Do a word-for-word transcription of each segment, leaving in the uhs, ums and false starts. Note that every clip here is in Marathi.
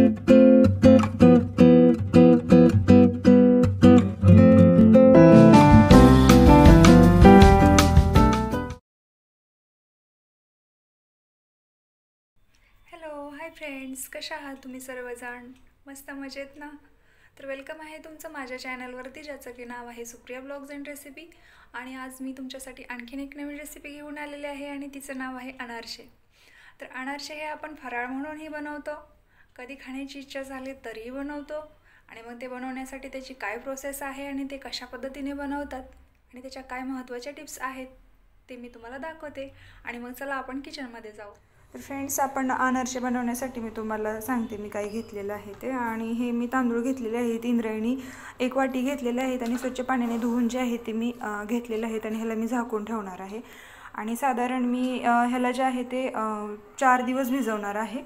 हॅलो हाय फ्रेंड्स, कशा आहात तुम्ही सर्वजण? मस्त मजेत ना? तर वेलकम आहे तुमचं माझ्या चॅनलवरती, ज्याचं की नाव आहे सुप्रिया ब्लॉग्स अँड रेसिपी. आणि आज मी तुमच्यासाठी आणखीन एक नवीन रेसिपी घेऊन आलेली आहे आणि तिचं नाव आहे अनारसे. तर अनारसे हे आपण फराळ म्हणूनही बनवतो, कधी खाण्याची इच्छा झाली तरीही बनवतो. आणि मग ते बनवण्यासाठी त्याची काय प्रोसेस आहे आणि ते कशा पद्धतीने बनवतात आणि त्याच्या काय महत्त्वाच्या टिप्स आहेत ते मी तुम्हाला दाखवते. आणि मग चला आपण किचनमध्ये जाऊ. तर फ्रेंड्स, आपण अनारसे बनवण्यासाठी मी तुम्हाला सांगते मी काय घेतलेलं आहे ते. आणि हे मी तांदूळ घेतलेले आहेत इंद्रायणी, एक वाटी घेतलेले आहेत आणि स्वच्छ पाण्याने धुवून जे आहे ते मी घेतलेले आहेत आणि ह्याला मी झाकून ठेवणार आहे. आणि साधारण मी ह्याला जे आहे ते चार दिवस भिजवणार आहे,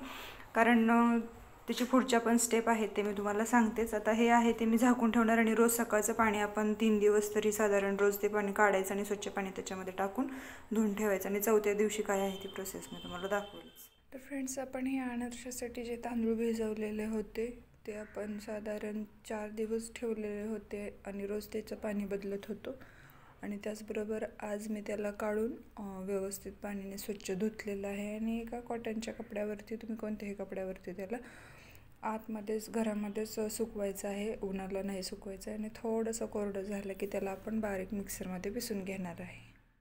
कारण त्याची पुढच्या पण स्टेप आहेत ते मी तुम्हाला सांगतेच. आता हे आहे ते मी झाकून ठेवणार आणि रोज सकाळचं पाणी आपण तीन दिवस तरी साधारण रोज ते पाणी काढायचं आणि स्वच्छ पाणी त्याच्यामध्ये टाकून धुवून ठेवायचं. आणि चौथ्या दिवशी काय आहे ती प्रोसेस मी तुम्हाला दाखवलीच. तर फ्रेंड्स, आपण हे अनारशासाठी जे तांदूळ भिजवलेले होते ते आपण साधारण चार दिवस ठेवलेले होते आणि रोज त्याचं पाणी बदलत होतो. आणि त्याचबरोबर आज मी त्याला काढून व्यवस्थित पाण्याने स्वच्छ धुतलेलं आहे. आणि एका कॉटनच्या कपड्यावरती, तुम्ही कोणत्याही कपड्यावरती त्याला आतमध्येच घरामध्येच सुकवायचं आहे, उन्हाला नाही सुकवायचं आहे. आणि थोडंसं कोरडं झालं की त्याला आपण बारीक मिक्सरमध्ये पिसून घेणार आहे.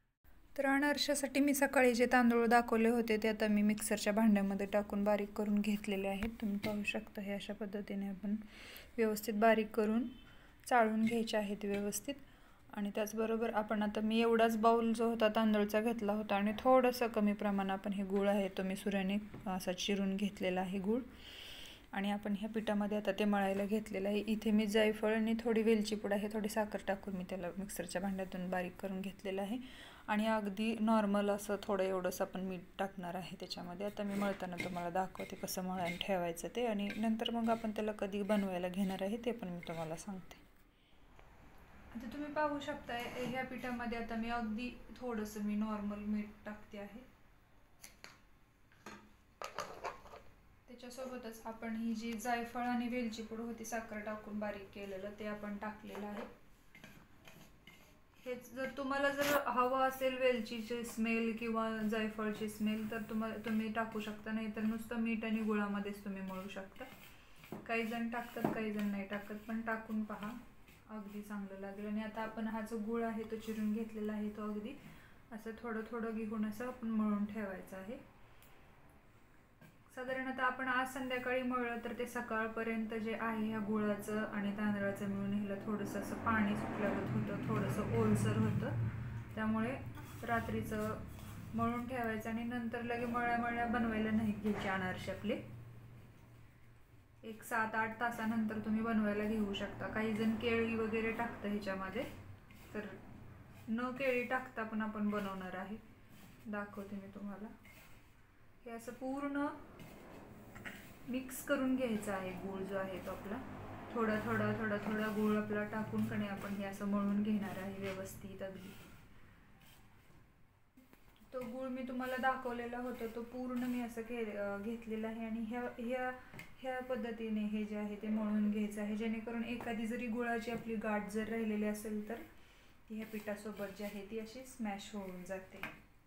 तर अनारशासाठी मी सकाळी जे तांदूळ दाखवले होते ते आता मी मिक्सरच्या भांड्यामध्ये टाकून बारीक करून घेतलेले आहेत. तुम्ही पाहू शकता हे अशा पद्धतीने आपण व्यवस्थित बारीक करून चाळून घ्यायचे आहेत व्यवस्थित. आणि त्याचबरोबर आपण आता मी एवढाच बाऊल जो होता तांदूळचा घेतला होता आणि थोडंसं कमी प्रमाणात आपण हे गूळ आहे तो मी सुऱ्याने असा चिरून घेतलेला आहे गूळ. आणि आपण ह्या पिठामध्ये आता ते मळायला घेतलेलं आहे. इथे मी जायफळ आणि थोडी वेलची पूड आहे, थोडी साखर टाकून मी त्याला मिक्सरच्या भांड्यातून बारीक करून घेतलेलं आहे. आणि अगदी नॉर्मल असं थोडं एवढंसं आपण मीठ टाकणार आहे त्याच्यामध्ये. आता मी मळताना तुम्हाला दाखवते कसं मळून ठेवायचं ते, आणि नंतर मग आपण त्याला कधी बनवायला घेणार आहे ते पण मी तुम्हाला सांगते. आता तुम्ही पाहू शकता ह्या पिठामध्ये आता मी अगदी थोडंसं मी नॉर्मल मीठ टाकते आहे. त्याच्यासोबतच आपण ही जी जायफळ आणि वेलची पूड होती साखर टाकून बारीक केलेलं ते आपण टाकलेलं आहे. हेच जर तुम्हाला जर हवं असेल वेलचीची स्मेल किंवा जायफळची स्मेल तर तुम्हाला तुम्ही टाकू शकता, नाही तर नुसतं मीठ आणि गुळामध्येच तुम्ही मळू शकता. काही जण टाकतात, काही जण नाही टाकत, पण टाकून पहा, अगदी चांगलं लागेल. आणि आता आपण हा जो गुळ आहे तो चिरून घेतलेला आहे तो अगदी असं थोडं थोडं घेऊन असं आपण मळून ठेवायचं आहे. साधारण आता आपण आज संध्याकाळी मळलं तर ते सकाळपर्यंत जे आहे ह्या गुळाचं आणि तांदळाचं मिळून ह्याला थोडंसं असं पाणी सुटल्यागत होतं, थोडंसं ओलसर होतं. त्यामुळे रात्रीचं मळून ठेवायचं आणि नंतर लगे मळ्या मळ्या बनवायला नाही घ्यायचे अनारसे आपले. एक सात आठ तासानंतर तुम्ही बनवायला घेऊ शकता. काही जण केळी वगैरे टाकतं ह्याच्यामध्ये, तर न केळी टाकता पण आपण बनवणार आहे, दाखवते मी तुम्हाला. हे असं पूर्ण मिक्स करून घ्यायचा आहे गूळ जो आहे तो आपला, थोडा थोडा थोडा थोडा गूळ आपला टाकून कणे आपण हे असं मळून घेणार आहे व्यवस्थित अगदी. तो गूळ मी तुम्हाला दाखवलेला होता तो पूर्ण मी असं घे घेतलेला आहे. आणि ह्या ह्या ह्या पद्धतीने हे जे आहे ते मळून घ्यायचं आहे, जेणेकरून एखादी जरी गुळाची आपली गाठ जर राहिलेली असेल तर ह्या पिठासोबत जी आहे ती अशी स्मॅश होऊन जाते.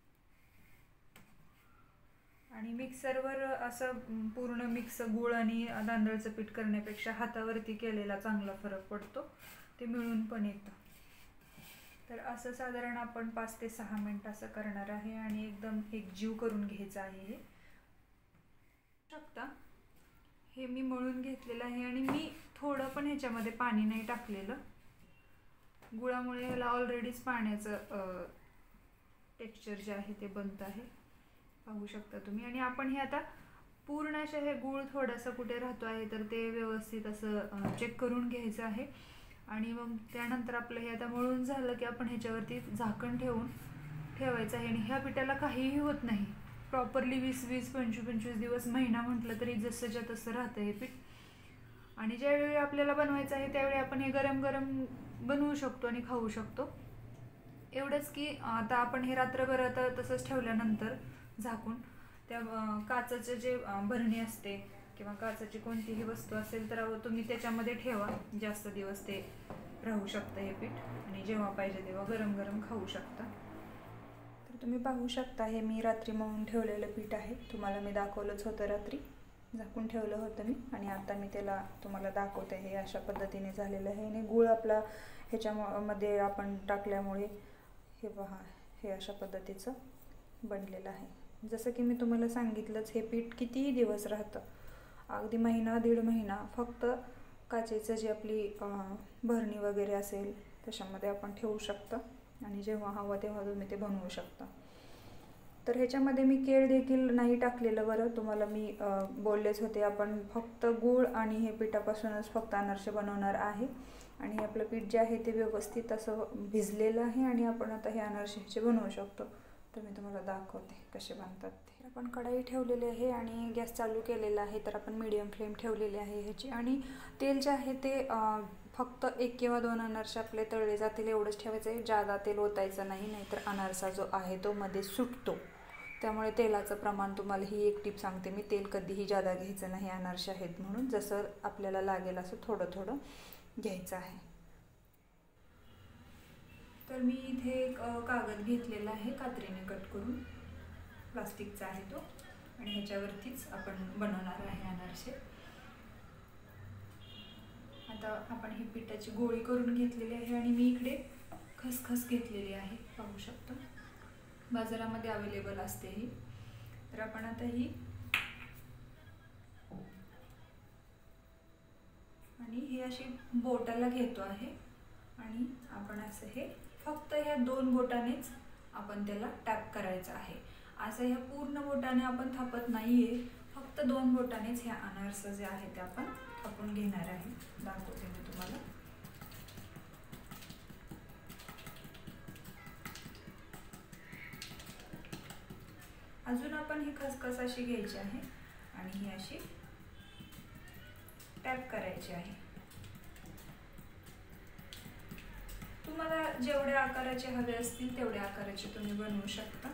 आणि मिक्सरवर असं पूर्ण मिक्स गूळ आणि तांदळाचं पीठ करण्यापेक्षा हातावरती केलेला चांगला फरक पडतो, ते मिळून पण येतं. तर असं साधारण आपण पाच ते सहा मिनिट असं करणार आहे आणि एकदम एकजीव करून घ्यायचं आहे. हे शकता हे मी मळून घेतलेलं आहे आणि मी थोडं पण ह्याच्यामध्ये पाणी नाही टाकलेलं. गुळामुळे ह्याला ऑलरेडीच पाण्याचं टेक्स्चर जे आहे ते बनत आहे, पाहू शकता तुम्ही. आणि आपण हे आता पूर्ण असे हे गूळ थोडासा कुठे राहतो आहे तर ते व्यवस्थित असं चेक करून घ्यायचं आहे. आणि मग त्यानंतर आपलं हे आता मळून झालं की आपण ह्याच्यावरती झाकण ठेवून ठेवायचं आहे. आणि ह्या पिठाला काहीही होत नाही, प्रॉपरली वीस वीस पंचवीस पंचवीस दिवस, महिना म्हटलं तरी जसंच्या तसं राहतं हे पीठ. आणि ज्यावेळी आपल्याला बनवायचं आहे त्यावेळी आपण हे गरम गरम बनवू शकतो आणि खाऊ शकतो. एवढंच की आता आपण हे रात्रभर तसंच ठेवल्यानंतर झाकून त्या काचेचे जे भरणी असते किंवा काचेची कोणतीही वस्तू असेल तर तुम्ही त्याच्यामध्ये ठेवा, जास्त दिवस ते राहू शकतं हे पीठ आणि जेव्हा पाहिजे तेव्हा गरम गरम खाऊ शकता. तर तुम्ही पाहू शकता हे मी रात्री मळून ठेवलेलं पीठ आहे. तुम्हाला मी दाखवलंच होतं, रात्री झाकून ठेवलं होतं मी आणि आता मी त्याला तुम्हाला दाखवते. हे अशा पद्धतीने झालेलं आहे आणि गूळ आपला ह्याच्यामध्ये आपण टाकल्यामुळे हे पहा हे अशा पद्धतीचं बनलेलं आहे. जसं की मी तुम्हाला सांगितलंच, हे पीठ कितीही दिवस राहतं, अगदी महिना दीड महिना फक्त काचेचं जी आपली भरणी वगैरे असेल त्याच्यामध्ये आपण ठेवू शकता आणि जेव्हा हवं तेव्हा तुम्ही ते बनवू शकता. तर ह्याच्यामध्ये मी केळ देखील नाही टाकलेलं बरं, तुम्हाला मी बोललेच होते आपण फक्त गूळ आणि हे पिठापासूनच फक्त अनारसे बनवणार आहे. आणि आपलं पीठ जे आहे ते व्यवस्थित असं भिजलेलं आहे आणि आपण आता हे अनारसे ह्याचे बनवू शकतो. तर मी तुम्हाला दाखवते कसे बनतात ते. आपण कढई ठेवलेली आहे आणि गॅस चालू केलेला आहे. तर आपण मीडियम फ्लेम ठेवलेली आहे ह्याची आणि तेल जे आहे ते फक्त एक किंवा दोन अनारसे आपले तळले जातील एवढंच ठेवायचं आहे. जादा तेल ओतायचं नाही, नाहीतर अनारसा जो आहे तो मध्ये सुटतो. त्यामुळे तेलाचं प्रमाण, तुम्हाला ही एक टिप सांगते मी, तेल कधीही जादा घ्यायचं नाही अनारसे आहेत म्हणून. जसं आपल्याला लागेल असं थोडं थोडं घ्यायचं आहे. तर मी इथे एक कागद घेतलेला आहे कात्रीने कट करून, प्लास्टिकचा आहे तो आणि ह्याच्यावरतीच आपण बनवणार आहे अनारसे. आता आपण ही पिठाची गोळी करून घेतलेली आहे आणि मी इकडे खसखस घेतलेली आहे, पाहू शकतो बाजारामध्ये अवेलेबल असते ही. तर आपण आता ही आणि ही अशी बोटाला घेतो आहे आणि आपण असं हे फक्त ह्या दोन बोटानेच आपण त्याला टॅप करायचं आहे. असं ह्या पूर्ण बोटाने आपण थापत नाहीये, फक्त दोन बोटानेच ह्या अनारसे जे आहे ते आपण थापून घेणार आहे. दाखवते मी तुम्हाला. अजून आपण ही खसखस अशी घ्यायची आहे आणि ही अशी टॅप करायची आहे. तुम्हाला जेवढ्या आकाराचे हवे असतील तेवढ्या आकाराचे तुम्ही बनवू शकता.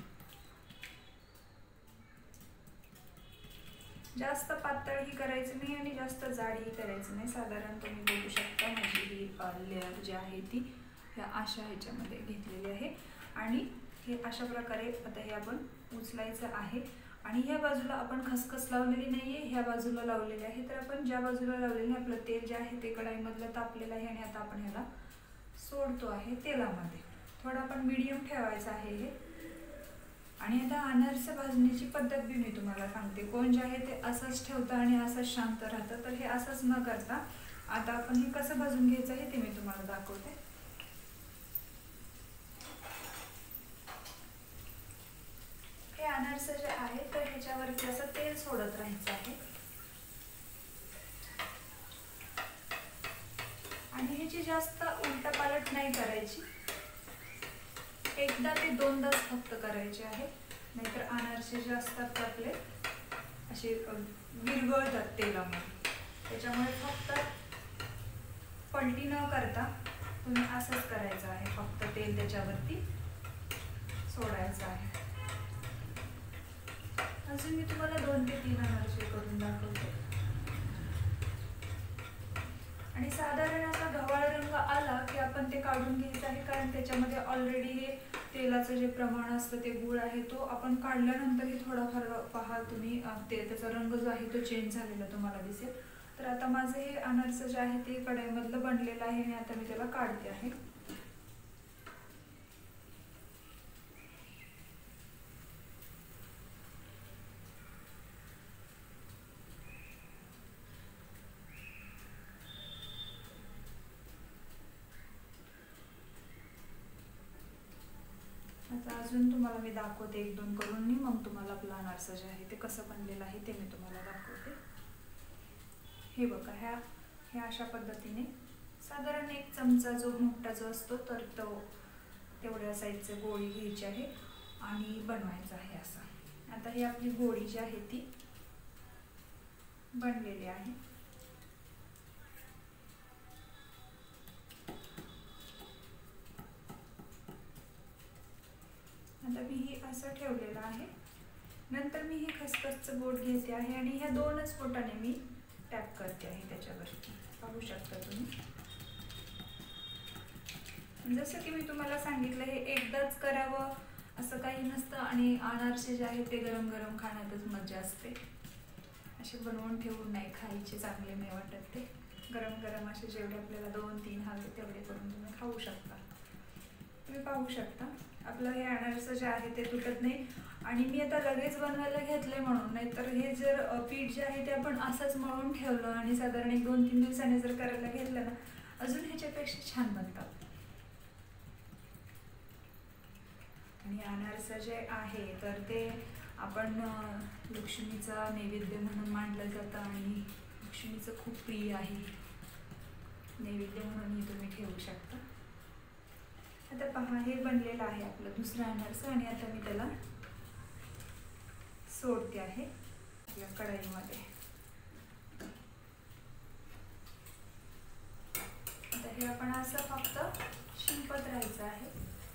जास्त पातळही करायचं नाही आणि जास्त जाडही करायचं नाही. साधारण तुम्ही बघू शकता माझी ही लेअर जी आहे ती ह्या अशा ह्याच्यामध्ये घेतलेली आहे आणि हे अशा प्रकारे आता हे आपण उचलायचं आहे. आणि ह्या बाजूला आपण खसखस लावलेली नाहीये, ह्या बाजूला लावलेली आहे. तर आपण ज्या बाजूला लावलेली आपलं तेल जे आहे ते कढईमधलं तापलेलं आहे आणि आता आपण ह्याला सोडतो आहे तेलामध्ये. थोडं आपण मीडियम ठेवायचं आहे हे. आणि आता अनारसे भाजण्याची पद्धत बी मी तुम्हाला सांगते. कोण जे आहे ते असंच ठेवतं आणि असंच शांत राहतं, तर हे असंच न करता आता आपण हे कसं भाजून घ्यायचं आहे ते मी तुम्हाला दाखवते. हे अनारसे जे आहे तर ह्याच्यावरती असं तेल सोडत राहायचं आहे आणि ह्याची जास्त उलटापालट नाही करायची. एकदा ते दोनदाच फक्त करायचे आहे, नाहीतर अनारसे जे असतात आपले असे विरघळतात तेलामध्ये. त्याच्यामुळे फक्त पलटी न करता तुम्ही असंच करायचं आहे, फक्त तेल त्याच्यावरती सोडायचं आहे. अजून मी तुम्हाला दोन ते तीन अनारसे करून दाखवते. आणि साधारण असा गव्हाळ रंग आला की आपण ते काढून घ्यायचं आहे, कारण त्याच्यामध्ये ऑलरेडी हे तेलाचं जे प्रमाण असतं ते गूळ आहे तो आपण काढल्यानंतरही थोडाफार पहा तुम्ही ते त्याचा रंग जो आहे तो चेंज झालेला तुम्हाला दिसेल. तर आता माझं हे अनारसे जे आहे ते कढईमधलं बनलेलं आहे आणि आता मी त्याला काढते आहे. आता अजून तुम्हाला मी दाखवते एक दोन करून, मग तुम्हाला आपलं अनारसे जे आहे ते कसं बनलेलं आहे ते मी तुम्हाला दाखवते. हे बघा, ह्या ह्या अशा पद्धतीने साधारण एक चमचा जो मोठा जो असतो तर तो तेवढ्या साईजची गोळी घ्यायची आहे आणि बनवायचं आहे असं. आता ही आपली गोळी जी आहे ती बनलेली आहे. आता मी ही असं ठेवलेलं आहे नंतर मी हे खसखसचं बोट घेते आहे आणि ह्या दोनच बोटाने मी टॅप करते आहे त्याच्यावरती, पाहू शकता तुम्ही. जसं की मी तुम्हाला सांगितलं हे एकदाच करावं असं काही नसतं आणि अनारसे जे आहेत ते गरम गरम खाण्यातच मजा असते. असे बनवून ठेवून नाही खायचे, चांगले नाही वाटत ते. गरम गरम असे जेवढे आपल्याला दोन तीन हवे तेवढे करून तुम्ही खाऊ शकता. तुम्ही पाहू शकता आपलं हे अनारसे जे आहे ते तुटत नाही. आणि मी आता लगेच बनवायला घेतले म्हणून, नाही तर हे जर पीठ जे आहे ते आपण असंच मळून ठेवलं आणि साधारण एक दोन तीन दिवसांनी जर करायला घेतलं ना, अजून ह्याच्यापेक्षा छान बनतात. आणि अनारसा जे आहे तर ते आपण लक्ष्मीचा नैवेद्य म्हणून मानलं जातं आणि लक्ष्मीचं खूप प्रिय आहे, नैवेद्य म्हणूनही तुम्ही ठेवू शकता. आता पहा हे बनलेलं आहे आपलं दुसरं अनारसा आणि आता मी त्याला सोडते आहे आपल्या कढईमध्ये. आता हे आपण असं फक्त शिंपत राहायचं आहे.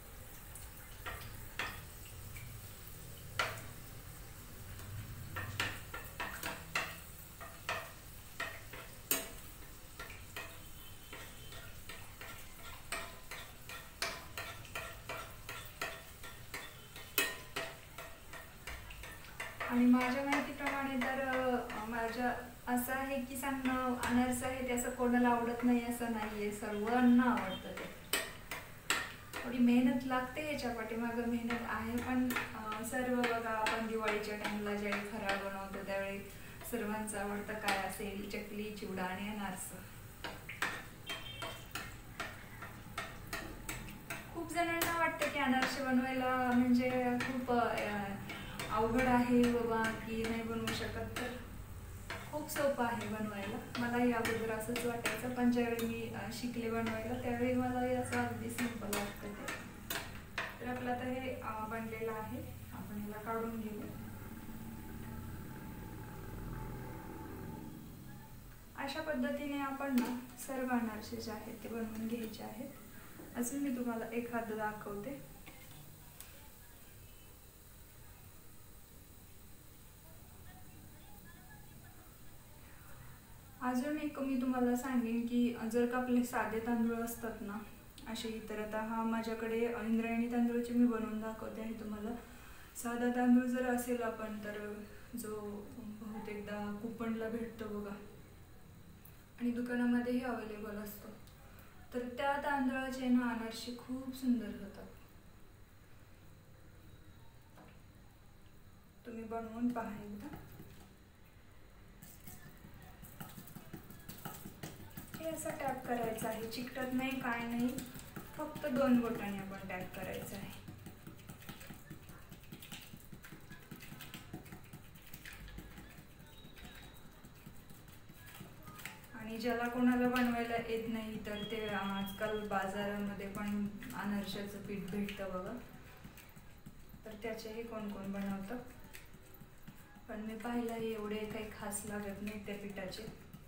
आणि माझ्या माहितीप्रमाणे तर माझ्या असं आहे की सांगणं अनारसा आहे ते असं कोणाला आवडत नाही असं नाही आहे, सर्वांना आवडतं ते. थोडी मेहनत लागते याच्या पाठीमागं, मेहनत आहे पण सर्व बघा आपण दिवाळीच्या टाइमला ज्यावेळी फराळ बनवतो त्यावेळी सर्वांचं आवडतं काय असेल, चकली, चिवडा आणि अनारसा. खूप जणांना वाटतं की अनारसे बनवायला म्हणजे खूप अवघड आहे बाबा की नाही बनवू शकत, तर खूप सोपं आहे बनवायला. मलाही अगोदर असंच वाटायचं, पण ज्यावेळी मी शिकले बनवायला त्यावेळी मलाही असं अगदी सिंपल वाटतं ते. तर आपलं आता हे बनलेलं आहे, आपण ह्याला काढून घेऊ. अशा पद्धतीने आपण ना सर्व अनारसे जे आहेत ते बनवून घ्यायचे आहेत. अजून मी तुम्हाला एखादं दाखवते. अजून एक मी तुम्हाला सांगेन की जर का आपले साधे तांदूळ असतात ना असे, तर आता हा माझ्याकडे इंद्रायणी तांदूळचे मी बनवून दाखवते आहे तुम्हाला. साधा तांदूळ जर असेल आपण तर जो बहुतेकदा कुपनला भेटतो बघा आणि दुकानामध्येही अवेलेबल असतो, तर त्या तांदळाचे ना अनारसे खूप सुंदर होतात. तुम्ही बनवून पहा एकदा. हे असं टॅप करायचं आहे, चिकटत नाही काय नाही, फक्त दोन बोटाने आपण टॅप करायचं आहे. आणि ज्याला कोणाला बनवायला येत नाही तर ते आजकाल बाजारामध्ये पण अनारशाचं पीठ भेटतं बघा, तर त्याचेही कोण कोण बनवतं. पण मी पाहिलं एवढे काही खास लागत नाही त्या पिठाचे.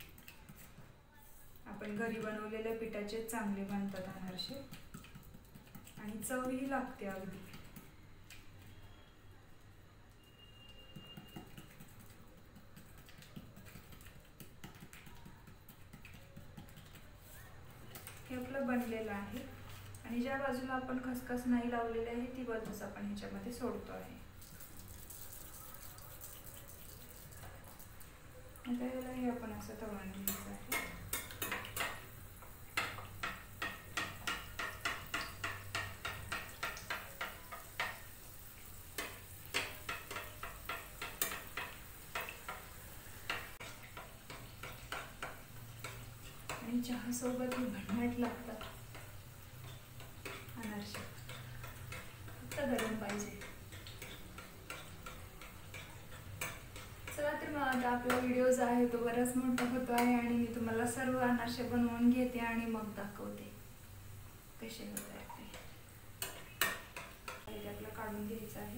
आपण घरी बनवलेल्या पिठाचे चांगले बनतात अनारसे आणि चवही लागते अगदी. हे आपलं बनलेलं आहे आणि ज्या बाजूला आपण खसखस नाही लावलेली आहे ती बाजूच आपण ह्याच्यामध्ये सोडतो आहे. आता याला हे आपण असं तळून घ्यायचं आहे. आणि चहा सोबत हे भन्नाट लागतात अनारसे, फक्त गरम पाहिजे. चला तर मग आता आपला व्हिडिओ जो आहे तो बराच मोठा होतो आहे आणि मी तुम्हाला सर्व अनारसे बनवून घेते आणि मग दाखवते कसे होत आहेत ते. आपलं काढून घ्यायचं आहे.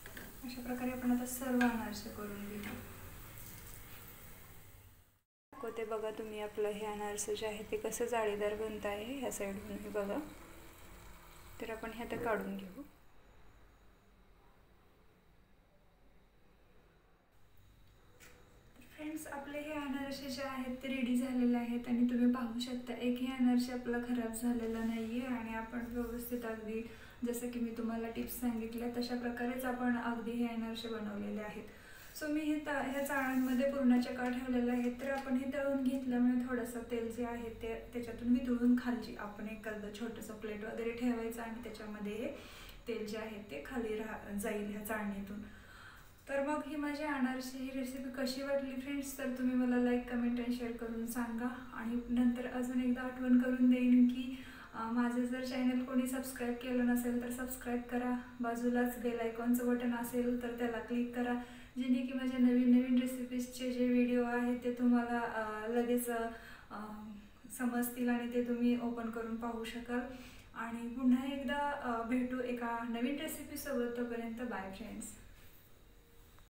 अशा प्रकारे आपण आता सर्व अनारसे करून घेऊ. दाखवते बघा तुम्ही आपलं हे अनारसे जे आहे ते कसं जाळीदार बनत आहे ह्या साईडून हे बघा. तर आपण हे आता काढून घेऊ. फ्रेंड्स, आपले हे अनारसे जे आहेत ते रेडी झालेले आहेत आणि तुम्ही पाहू शकता एकही अनारसे आपला खराब झालेला नाही आहे आणि आपण व्यवस्थित अगदी जसं की मी तुम्हाला टिप्स सांगितल्या तशा प्रकारेच आपण अगदी हे अनारसे बनवलेले आहेत. सो मी हे ता ह्या चाळणमध्ये पुरणाच्या काळ ठेवलेल्या आहेत. तर आपण हे तळून घेतल्यामुळे थोडंसं तेल जे आहे ते त्याच्यातून वितळून खालची आपण एक छोटंसं प्लेट वगैरे ठेवायचं आणि त्याच्यामध्ये हे तेल जे आहे ते खाली राहा जाईल ह्या चाळणीतून. तर मग ही माझी अनारसे ही रेसिपी कशी वाटली फ्रेंड्स, तर तुम्ही मला लाईक कमेंट आणि शेअर करून सांगा. आणि नंतर अजून एकदा आठवण करून देईन की माझं जर चॅनल कोणी सबस्क्राईब केलं नसेल तर सबस्क्राईब करा. बाजूलाच बेल आयकॉनचं बटन असेल तर त्याला क्लिक करा, जेणे की माझ्या नवीन नवीन रेसिपीजचे जे व्हिडिओ आहेत ते तुम्हाला लगेच समजतील आणि ते तुम्ही ओपन करून पाहू शकाल. आणि पुन्हा एकदा भेटू एका नवीन रेसिपीसोबत. तोपर्यंत बाय फ्रेंड्स.